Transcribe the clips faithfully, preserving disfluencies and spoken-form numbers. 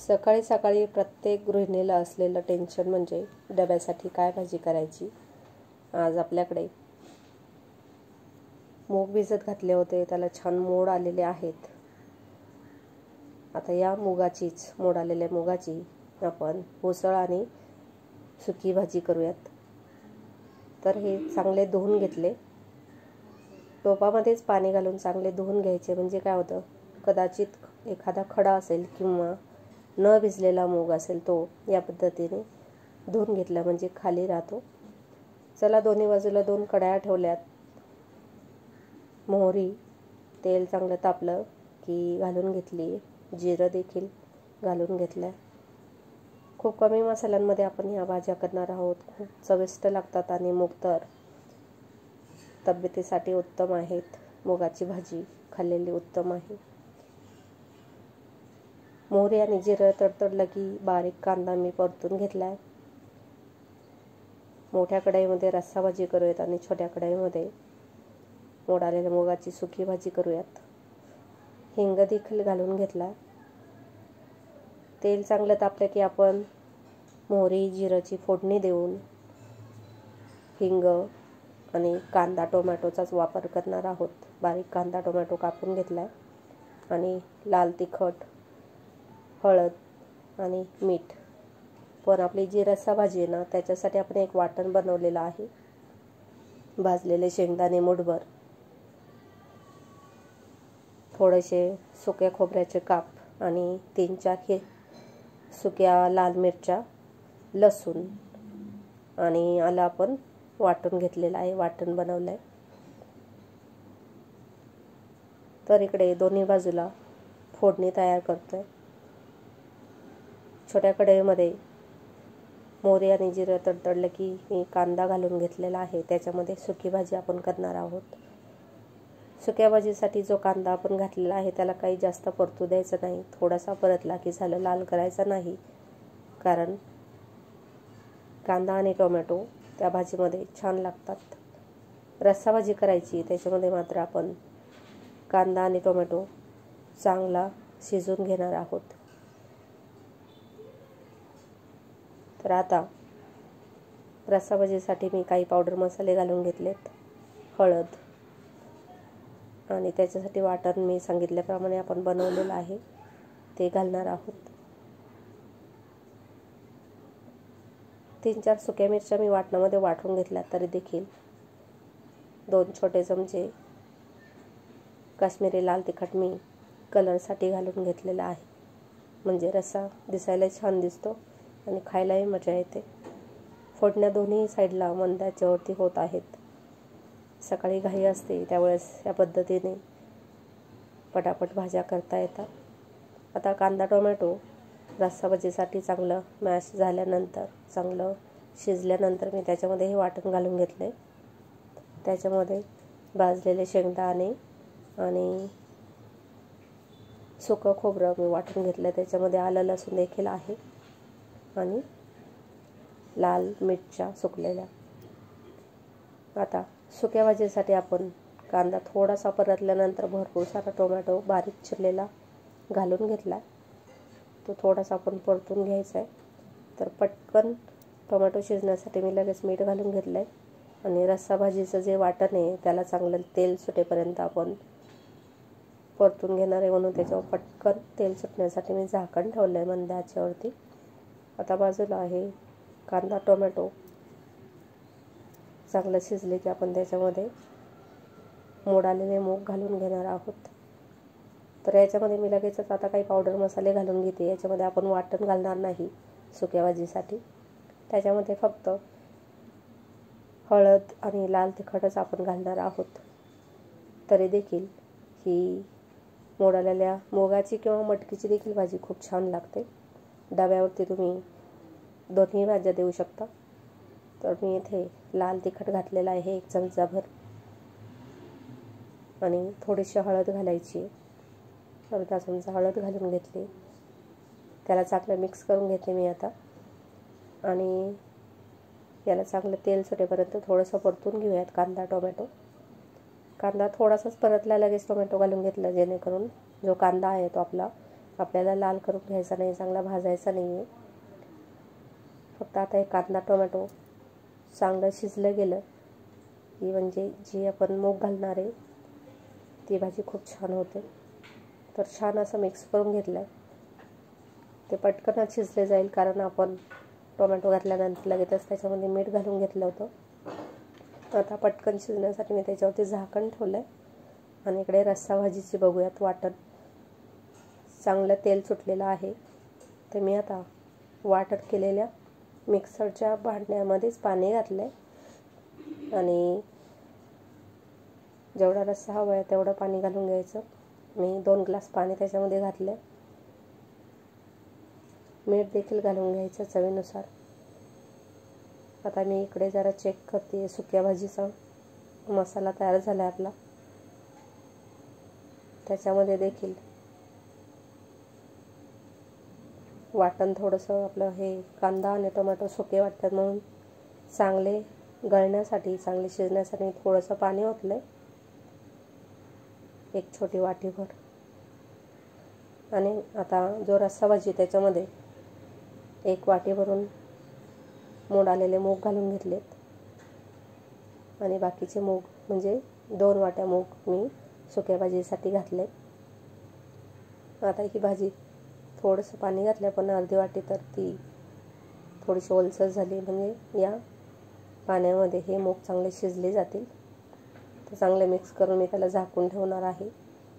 सकाळी सकाळी प्रत्येक गृहिणीला असलेलं टेन्शन म्हणजे डब्यासाठी काय भाजी करायची. आज आपल्याकडे मूग भिजत घातले होते, त्याला छान मोड आलेले आहेत. आता या मुगाचीच मोड आलेल्या मुगाची आपण उसळ आणि सुकी भाजी करूयात. तर हे चांगले धुवून घेतले. टोपामध्येच पाणी घालून चांगले धुवून घ्यायचे. म्हणजे काय होतं, कदाचित एखादा खडा असेल किंवा न भिजलेला मूग असेल तो या पद्धतीने धुवून घेतला म्हणजे खाली राहतो. चला, दोन्ही बाजूला दोन कढया ठेवल्यात. मोहरी, तेल चांगलं तापलं की घालून घेतली. जिरं देखील घालून घेतलं. खूप कमी मसाल्यांमध्ये आपण ह्या भाज्या करणार आहोत. खूप चविष्ट लागतात आणि मूग तर तब्येतीसाठी उत्तम आहेत. मुगाची भाजी खाल्लेली उत्तम आहे. मोहरी आणि जिरं तडतडलं की बारीक कांदा मी परतून घेतलाय. मोठ्या कढईमध्ये रस्सा भाजी करूयात आणि छोट्या कढईमध्ये मोड आलेल्या मुगाची सुकी भाजी करूयात. हिंग देखील घालून घेतला. तेल चांगलं तापलं की आपण मोहरी जिराची फोडणी देऊन हिंग आणि कांदा टोमॅटोचाच वापर करणार आहोत. बारीक कांदा टोमॅटो कापून घेतला आहे आणि लाल तिखट, हळद आणि मीठ. पण आपली जी रस्सा भाजी आहे ना, त्याच्यासाठी आपण एक वाटण बनवलेलं आहे. भाजलेले शेंगदाणे मुठभर, थोडेसे सुक्या खोबऱ्याचे काप आणि तीन चार हे सुक्या लाल मिरच्या, लसूण आणि आलं आपण वाटून घेतलेलं आहे, वाटण बनवलं आहे. तर इकडे दोन्ही बाजूला फोडणी तयार करतोय. छोट्या कढईमध्ये मोहरी आणि जिरं तडतडलं की मी कांदा घालून घेतलेला आहे. त्याच्यामध्ये सुकी भाजी आपण करणार आहोत. सुक्या भाजीसाठी जो कांदा आपण घातलेला आहे त्याला काही जास्त परतू द्यायचं नाही. थोडासा परतला की झालं, लाल करायचा नाही. कारण कांदा आणि टोमॅटो त्या भाजीमध्ये छान लागतात. रस्सा भाजी करायची, त्याच्यामध्ये मात्र आपण कांदा आणि टोमॅटो चांगला शिजवून घेणार आहोत. तर आता रस्सा भाजीसाठी मी काही पावडर मसाले घालून घेतलेत. हळद आणि त्याच्यासाठी वाटण मी सांगितल्याप्रमाणे आपण बनवलेलं आहे ते घालणार आहोत. तीन चार सुक्या मिरच्या मी वाटणामध्ये वाटून घेतल्या. तरी देखील दोन छोटे चमचे काश्मीरी लाल तिखट मी कलरसाठी घालून घेतलेला आहे. म्हणजे रस्सा दिसायला छान दिसतो आणि खायलाही मजा येते. फोडण्या दोन्ही साईडला मंद आचेवरती होत आहेत. सकाळी घाई असते त्यावेळेस या पद्धतीने पटापट भाज्या करता येतात. आता कांदा टोमॅटो रस्सा भाजीसाठी चांगलं मॅश झाल्यानंतर, चांगलं शिजल्यानंतर मी त्याच्यामध्ये हे वाटण घालून घेतले. त्याच्यामध्ये भाजलेले शेंगदाणे आणि सुकं खोबरं मी वाटून घेतलं. त्याच्यामध्ये आलं लसूण देखील आहे आणि लाल मिरच्या सुकलेल्या. आता सुक्या भाजीसाठी आपण कांदा थोडासा परतल्यानंतर भरपूर सारा टोमॅटो बारीक चिरलेला घालून घेतला. तो थोडासा आपण परतून घ्यायचा आहे. तर पटकन टोमॅटो शिजण्यासाठी मी लगेच मीठ घालून घेतलं आहे आणि रस्सा भाजीचं जे वाटण आहे त्याला चांगलं तेल सुटेपर्यंत आपण परतून घेणार आहे. म्हणून त्याच्यावर पटकन तेल सुटण्यासाठी मी झाकण ठेवलं आहे मंद आचेवरती. आता बाजूला आहे कांदा टोमॅटो चांगलं शिजले की आपण त्याच्यामध्ये मोड आलेले मूग घालून घेणार आहोत. तर याच्यामध्ये मी लगेचच आता काही पावडर मसाले घालून घेते. याच्यामध्ये आपण वाटण घालणार नाही सुक्या भाजीसाठी. त्याच्यामध्ये फक्त हळद आणि लाल तिखटच आपण घालणार आहोत. तरी देखील ही मोड आलेल्या मुगाची किंवा मटकीची देखील भाजी खूप छान लागते. डब्यावरती तुम्ही दोन्ही भाज्या देऊ शकता. तर मी इथे लाल तिखट घातलेलं आहे एक चमचाभर आणि थोडीशी हळद घालायची. अर्धा चमचा हळद घालून घेतली. त्याला चांगलं मिक्स करून घेते मी आता आणि याला चांगलं तेल सुटेपर्यंत थोडंसं परतून घेऊयात कांदा टोमॅटो. कांदा थोडासाच परतला लगेच टोमॅटो घालून घेतला, जेणेकरून जो कांदा आहे तो आपला आपल्याला लाल करून घ्यायचा नाही, चांगला भाजायचा नाही आहे. फक्त आता हे कांदा टोमॅटो चांगलं शिजलं गेलं की म्हणजे जी आपण मूग घालणार आहे ती भाजी खूप छान होते. तर छान असं मिक्स करून घेतलं. ते पटकनच शिजले जाईल कारण आपण टोमॅटो घातल्यानंतर लगेचच त्याच्यामध्ये मीठ घालून घेतलं होतं. आता पटकन शिजण्यासाठी मी त्याच्यावरती झाकण ठेवलं आहे. आणि इकडे रस्सा भाजीची बघूयात वाटण. चांगलं तेल सुटलेलं आहे. तर मी आता वाटण केलेल्या मिक्सरच्या भांड्यामध्येच पाणी घातलं आहे आणि जेवढा रस्सा हवा आहे तेवढं पाणी घालून घ्यायचं. मी दोन ग्लास पाणी त्याच्यामध्ये घातलं. मीठ देखील घालून घ्यायचं चवीनुसार. आता मी इकडे जरा चेक करते. सुक्या भाजीचा मसाला तयार झाला आहे आपला. त्याच्यामध्ये देखील वाटण थोडंसं आपलं हे कांदा आणि टोमॅटो सुके वाटतात म्हणून चांगले गळण्यासाठी चांगले शिजण्यासाठी थोडंसं पाणी ओतलं आहे, एक छोटी वाटीभर. आणि आता जो रस्सा भाजी त्याच्यामध्ये एक वाटी भरून मोड आलेले मूग घालून घेतलेत आणि बाकीचे मूग म्हणजे दोन वाट्या मूग मी सुक्या भाजीसाठी घातले. आता ही भाजी थोडंसं पाणी घातलं पण अर्धी वाटी तर ती थोडीशी ओलसर झाली म्हणजे या पाण्यामध्ये हे मूग चांगले शिजले जातील. तर चांगले मिक्स करून मी त्याला झाकून ठेवणार आहे.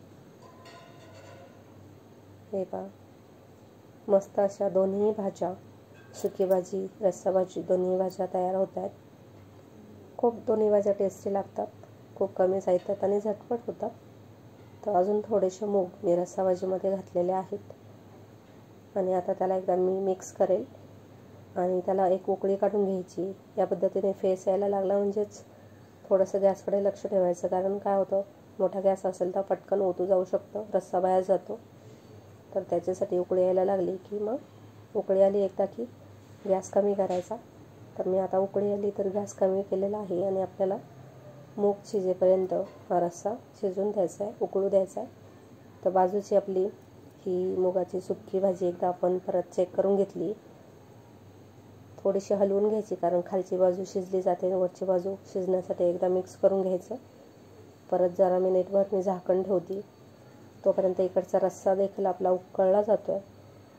हे पहा मस्त अशा दोन्ही भाज्या सुकी भाजी रस्सा भाजी दोन्ही भाज्या तयार होत आहेत. खूप दोन्ही भाज्या टेस्टी लागतात. खूप कमी साहित्यात आणि झटपट होतात. तर अजून थोडेसे मूग मी रस्सा भाजीमध्ये घातलेले आहेत आणि आता त्याला एकदा मी मिक्स करेल आणि त्याला एक उकळी काढून घ्यायची. या पद्धतीने फेस यायला लागला म्हणजेच थोडंसं गॅसकडे लक्ष ठेवायचं कारण काय होतं मोठा गॅस असेल तर पटकन ओतू जाऊ शकतं, रस्सा बाहेर जातो. तर त्याच्यासाठी उकळी यायला लागली की मग उकळी आली एकदा की गॅस कमी करायचा. तर मी आता उकळी आली तर गॅस कमी केलेला आहे आणि आपल्याला मूग शिजेपर्यंत हा रस्सा शिजून द्यायचा आहे, उकळू द्यायचा आहे. तर बाजूची आपली ही मुगाची सुक्की भाजी एकदा आपण परत चेक करून घेतली. थोडीशी हलवून घ्यायची कारण खालची बाजू शिजली जाते, वरची बाजू शिजण्यासाठी एकदा मिक्स करून घ्यायचं. परत जरा मिनिटभर मी झाकण ठेवते. तोपर्यंत इकडचा रस्सा देखील आपला उकळला जातो आहे.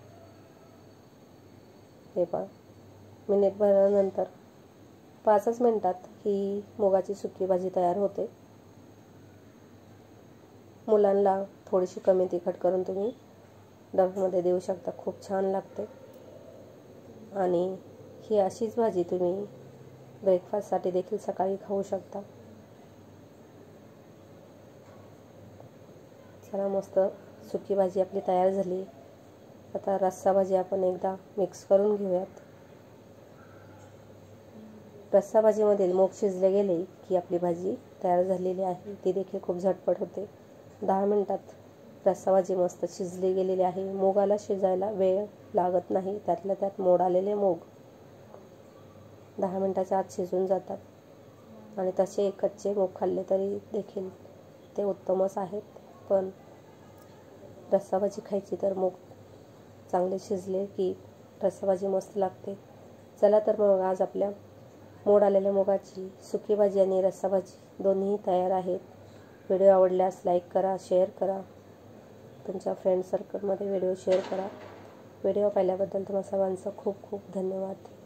हे पहा मिनिटभरानंतर पाचच मिनिटात ही मुगाची सुकी भाजी तयार होते. मुलांना थोडीशी कमी तिखट करून तुम्ही डब्यामध्ये देऊ शकता, खूप छान लागते. आणि ही अशीच भाजी तुम्ही ब्रेकफास्टसाठी देखील सकाळी खाऊ शकता. चला मस्त सुकी भाजी आपली तयार झाली. आता रस्सा भाजी आपण एकदा मिक्स करून घेऊयात. रस्सा भाजीमधील मूग शिजले गेले की आपली भाजी तयार झालेली आहे. ती देखील खूप झटपट होते. दहा मिनिटात रस्सा भाजी मस्त शिजली गेलेली आहे. मुगाला शिजायला वेळ लागत नाही. त्यातल्या त्यात मोड आलेले मूग दहा मिनिटाच्या आत शिजून जातात आणि तसे कच्चे मूग खाल्ले तरी देखील ते उत्तमच आहेत. पण रस्सा भाजी खायची तर मूग चांगले शिजले की रस्सा भाजी मस्त लागते. चला तर मग आज आपल्या मोड आलेल्या मुगाची सुकी भाजी आणि रस्सा भाजी दोन्ही तयार आहेत. व्हिडिओ आवडल्यास लाईक करा, शेअर करा, तुमच्या फ्रेंड सर्कलमध्ये व्हिडिओ शेअर करा. व्हिडिओ पाहिल्याबद्दल तुम्हा सर्वांचं खूप खूप धन्यवाद.